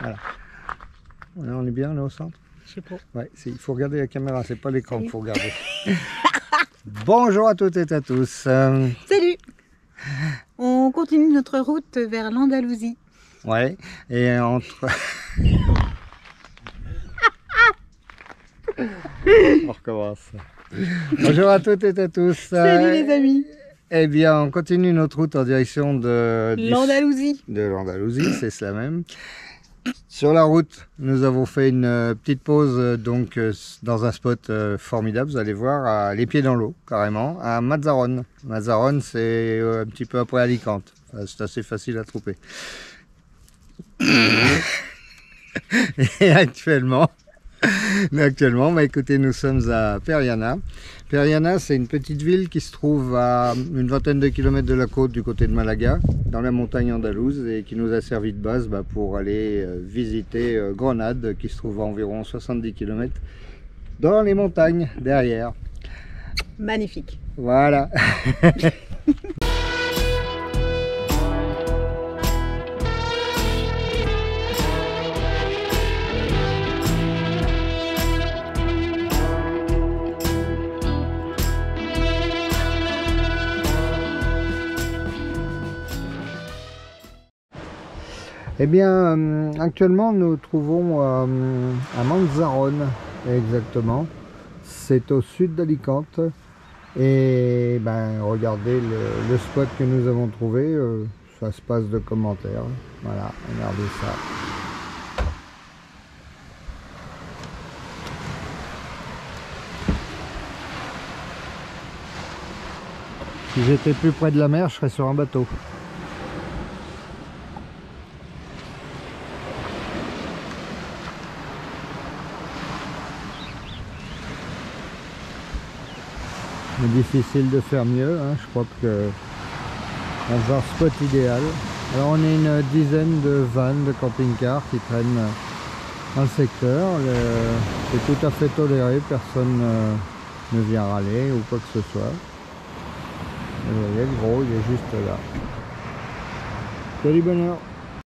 Voilà. Là, on est bien là au centre? Je sais pas. Ouais, il faut regarder la caméra, c'est pas l'écran qu'il faut regarder. Bonjour à toutes et à tous. Salut! On continue notre route vers l'Andalousie. Ouais, et entre... On recommence. Bonjour à toutes et à tous. Salut les amis! Eh bien, on continue notre route en direction de l'Andalousie. De l'Andalousie, c'est cela même. Sur la route, nous avons fait une petite pause donc dans un spot formidable, vous allez voir, à les pieds dans l'eau, carrément, à Mazarone. Mazarone, c'est un petit peu après Alicante. C'est assez facile à trouver. Et actuellement, écoutez, nous sommes à Periana. Periana, c'est une petite ville qui se trouve à une vingtaine de kilomètres de la côte du côté de Malaga, dans la montagne andalouse, et qui nous a servi de base pour aller visiter Grenade, qui se trouve à environ 70 kilomètres dans les montagnes derrière. Magnifique. Voilà. Eh bien, actuellement, nous trouvons à Manzarone, exactement. C'est au sud d'Alicante. Et regardez le spot que nous avons trouvé, ça se passe de commentaires. Voilà, regardez ça. Si j'étais plus près de la mer, je serais sur un bateau. Mais difficile de faire mieux, hein. Je crois que dans un spot idéal. Alors on est une dizaine de vannes de camping-cars qui traînent dans le secteur. C'est tout à fait toléré, personne ne vient râler ou quoi que ce soit. Et vous voyez, le gros, il est juste là. Salut bonheur.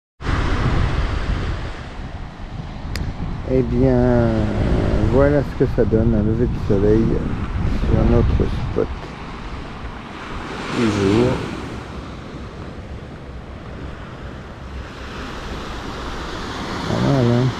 Eh bien, voilà ce que ça donne, un lever de soleil sur notre spot du jour. Voilà.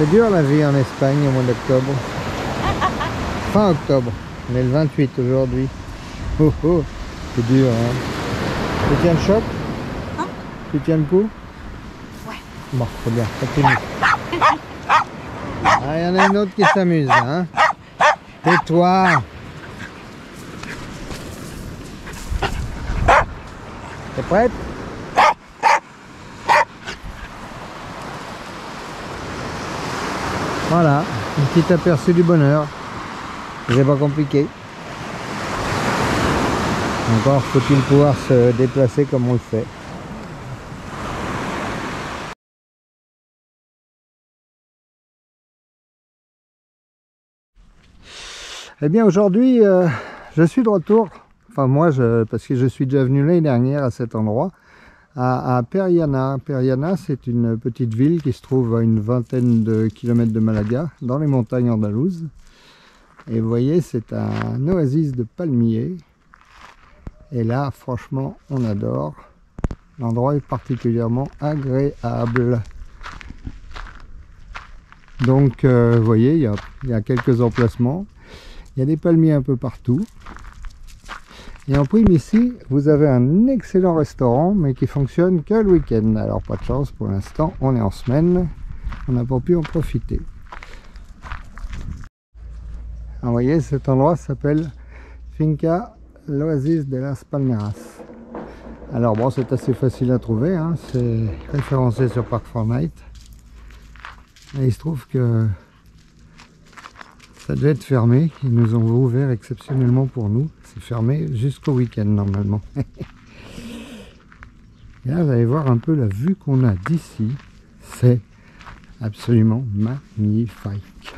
C'est dur la vie en Espagne au mois d'octobre. Fin octobre. On est le 28 aujourd'hui. Oh oh, c'est dur hein. Tu tiens le choc? Hein? Tu tiens le coup? Ouais. Bon, c'est bien, continue. Ah, il y en a une autre qui s'amuse hein. Tais-toi. T'es prête? Voilà, un petit aperçu du bonheur. C'est pas compliqué. Encore faut-il pouvoir se déplacer comme on le fait. Eh bien aujourd'hui, je suis de retour. Enfin moi, parce que je suis déjà venu l'année dernière à cet endroit, à Periana. Periana, c'est une petite ville qui se trouve à une vingtaine de kilomètres de Malaga, dans les montagnes andalouses. Et vous voyez, c'est un oasis de palmiers. Et là, franchement, on adore. L'endroit est particulièrement agréable. Donc, vous voyez, il y a quelques emplacements. Il y a des palmiers un peu partout. Et en prime ici, vous avez un excellent restaurant, mais qui fonctionne que le week-end. Alors pas de chance pour l'instant, on est en semaine, on n'a pas pu en profiter. Alors, vous voyez, cet endroit s'appelle Finca l'Oasis de las Palmeras. Alors bon, c'est assez facile à trouver, hein. C'est référencé sur Park4Night. Et il se trouve que ça devait être fermé, ils nous ont ouvert exceptionnellement pour nous. C'est fermé jusqu'au week-end normalement. Et là, vous allez voir un peu la vue qu'on a d'ici. C'est absolument magnifique.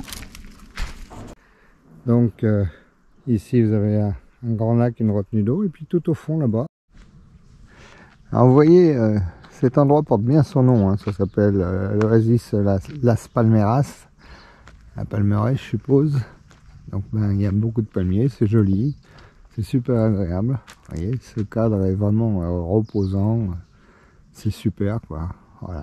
Donc ici, vous avez un grand lac, une retenue d'eau, et puis tout au fond là-bas. Alors vous voyez, cet endroit porte bien son nom, hein. Ça s'appelle l'Oasis Las Palmeras. La palmeraie, je suppose. Donc ben, il y a beaucoup de palmiers, c'est joli, c'est super agréable. Vous voyez, ce cadre est vraiment reposant, c'est super quoi. Voilà.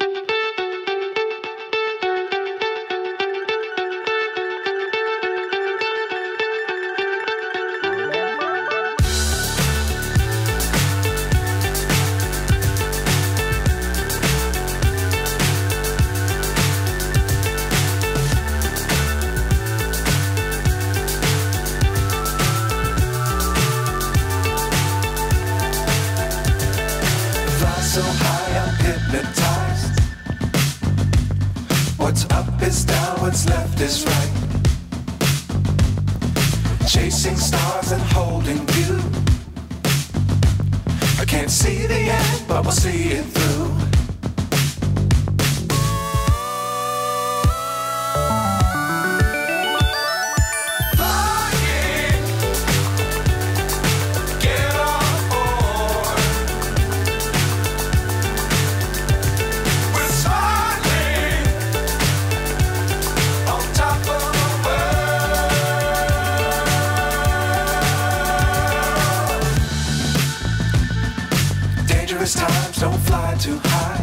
So high, I'm hypnotized. What's up is down, what's left is right. Chasing stars and holding you. I can't see the end, but we'll see it through. Times don't fly too high.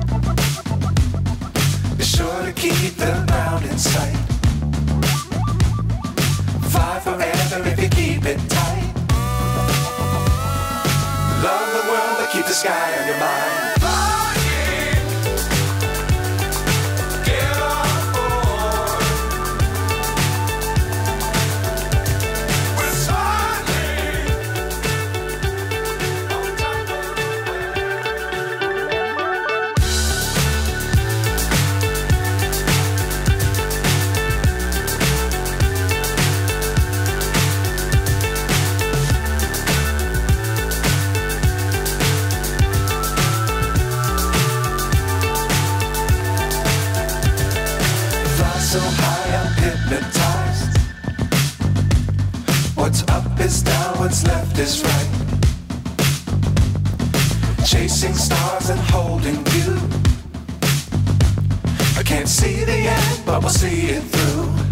Be sure to keep the ground in sight. Fly forever if you keep it tight. Love the world but keep the sky on your mind. So high, I'm hypnotized. What's up is down, what's left is right. Chasing stars and holding you. I can't see the end, but we'll see it through.